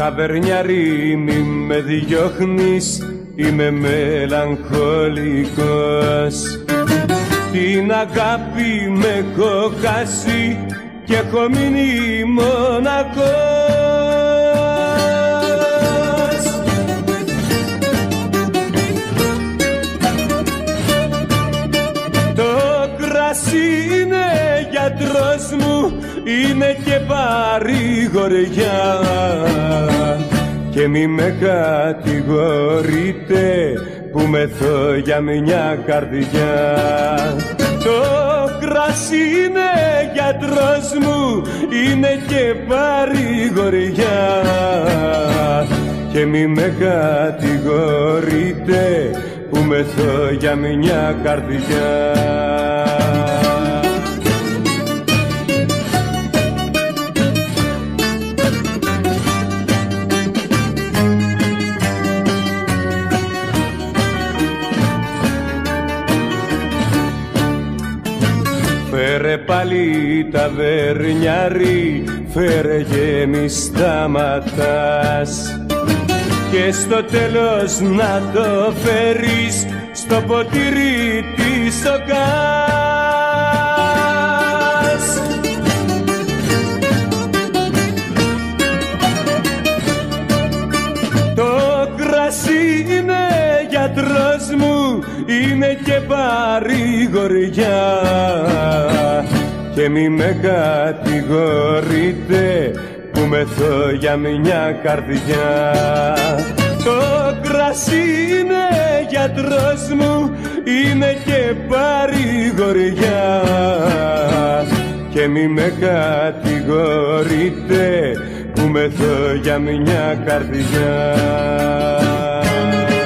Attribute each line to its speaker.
Speaker 1: Ταβερνιάρη μη με διώχνεις, είμαι μελαγχολικός. Την αγάπη με έχω χάσει και έχω μείνει μοναχός. Το κρασί είναι γιατρός μου, είναι και παρηγοριά, και μη με κατηγορείτε που μεθώ για μια καρδιά. Το κρασί είναι γιατρός μου, είναι και παρηγοριά, και μη με κατηγορείτε που μεθώ για μια καρδιά. Φέρε πάλι ταβερνιάρη, φέρε και μη σταματάς, και στο τέλος να το φέρεις στο ποτήρι της οκάς. Το κρασί είναι γιατρός μου, είναι και παρηγοριά, και μη με κατηγορείτε που μεθώ για μια καρδιά. Το κρασί είναι γιατρός μου, είναι και παρηγοριά, και μη με κατηγορείτε που μεθώ για μια καρδιά.